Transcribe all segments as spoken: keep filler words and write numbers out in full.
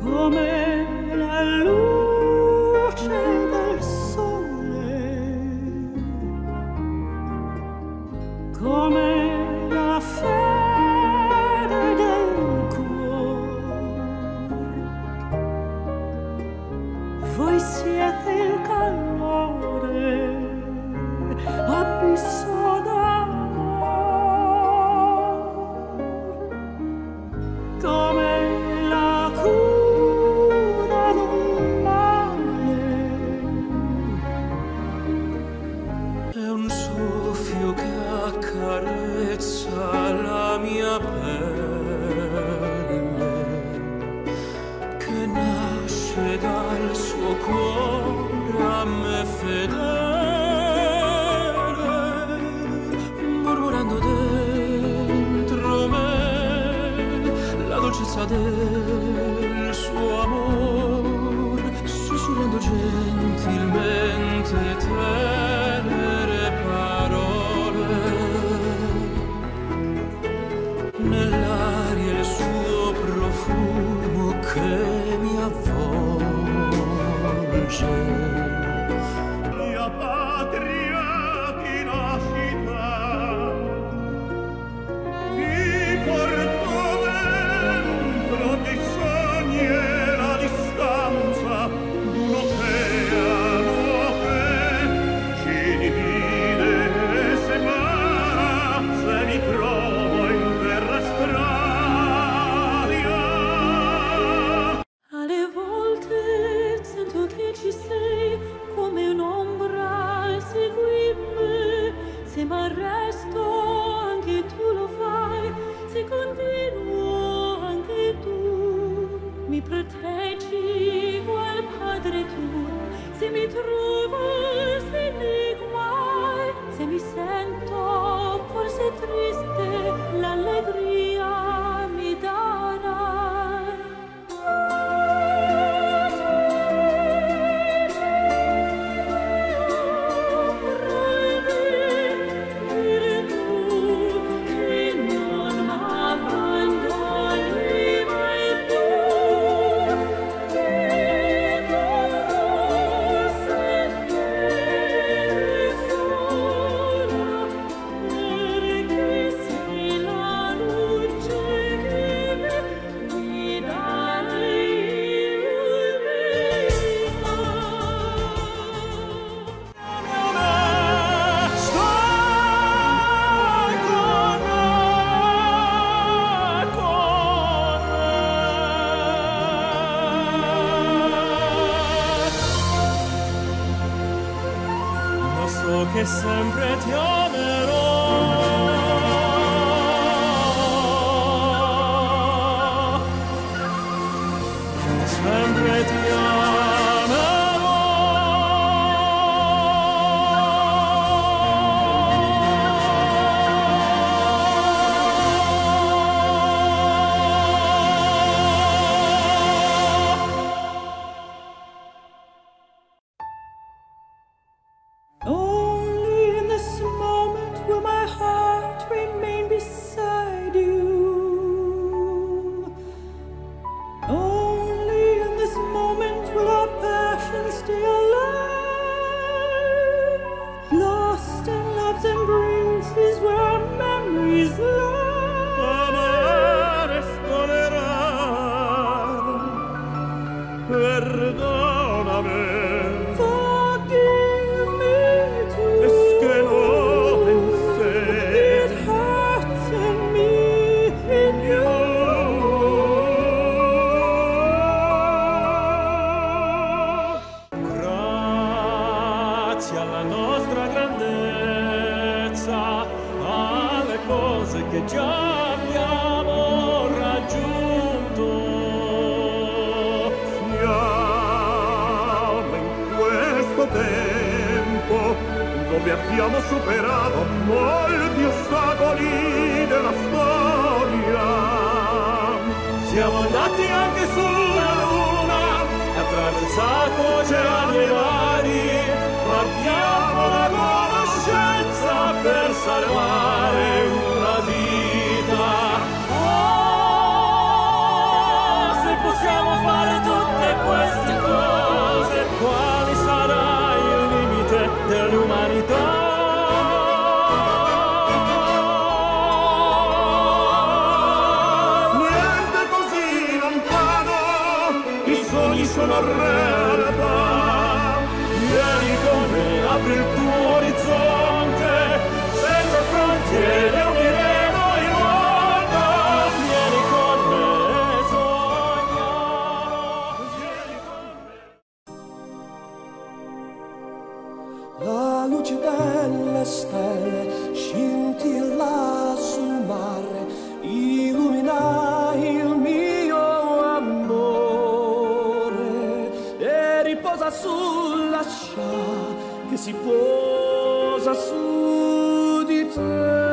come la luce del sole, come la fede del cuore. Voi siete il calore, abisso d'amor, come la cura d'un male. È un soffio che accarezza la mia pelle, che nasce dal suo cuore a me fedele, mormorando dentro me la dolcezza del suo amor, sussurrando gentilmente tenere parole. Nell'aria il suo profumo che mi avvolge. Mia patria di nascita, ti porto dentro dei sogni e la distanza d'un oceano che ci divide e separa, se mi trovo in terra estranea. Alle volte sento che ci sei, come un'ombra segui me. Se m'arresto anche tu lo fai, se continuo anche tu mi proteggi qual padre tu. Se mi trovo se nei guai, se mi sento forse triste, l'allegria mi darai. So che sempre ti amerò, sempre ti amerò. Only in this moment will my heart remain beside you. Only in this moment will our passion stay alive. Lost in love's embraces where our memories lie. Amare stolerar, perdoname. Alla nostra grandezza, alle cose che già abbiamo raggiunto. Siamo in questo tempo dove abbiamo superato molti ostacoli della storia. Siamo andati anche sulla luna, attraversato oceani e mari. Abbiamo la conoscenza per salvare una vita. Oh, se possiamo fare mi sono realtà. Vieni con me, apri il tuo orizzonte, senza frontiere uniremo il mondo. Vieni con me, sogniamo, vieni con me. La luce delle stelle scintilla sul mare, illumina il mio amore e riposa sulla scia che si posa su di te.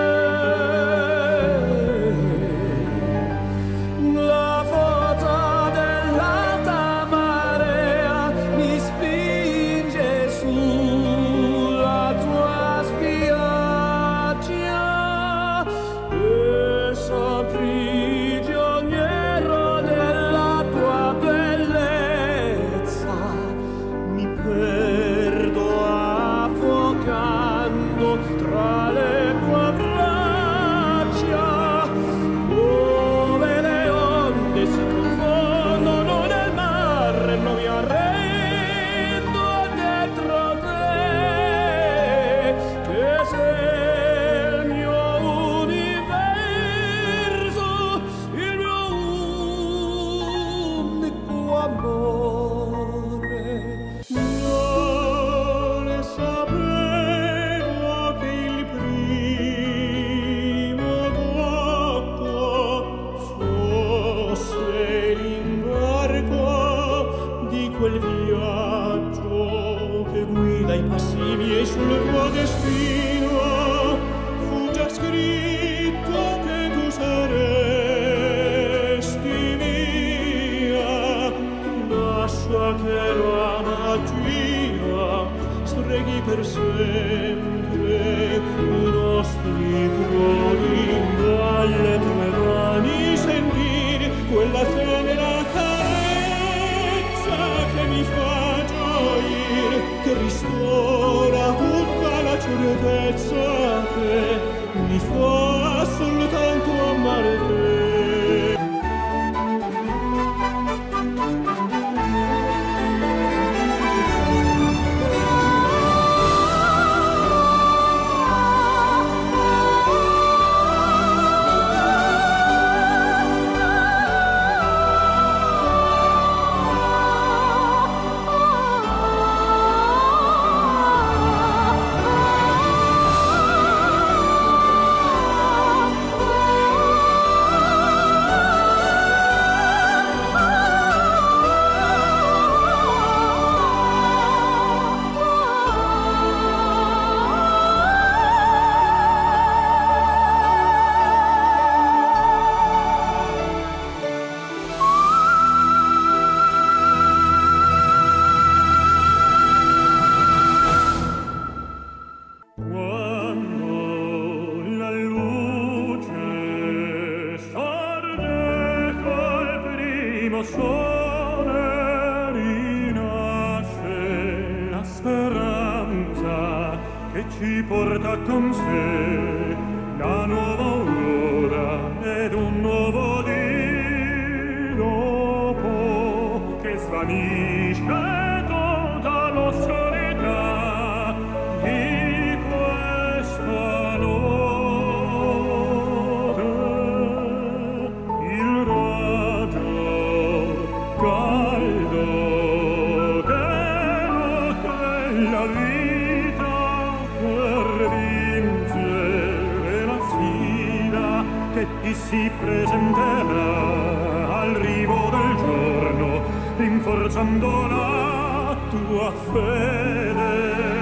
La foto dell'alta marea mi spinge sulla tua spiaggia e son prigioniero della tua bellezza. Mi perdo affogando tra le tue braccia, dove le onde si confondono nel mare. Non mi arrendo dentro te, che sei il mio universo, il mio unico amore. Non sapevo che il primo tocco fosse l'imbarco di quel viaggio che guida i passi miei sul tuo destino. Fu già scritto che tu saresti mia. Lascia che la magia streghi per sempre i nostri cuori, dalle tue mani sentire quella tenera carezza che mi fa gioire, che ristora tutta la certezza che mi fa soltanto amare te. Sole rinasce la speranza che ci porta con sé la nuova aurora ed un nuovo dì dopo che svanisce tutta l'oscurità di questa notte. Il raggio caldo che la vita per vincere la sfida che ti si presenterà al rivo del giorno, rinforzando la tua fede.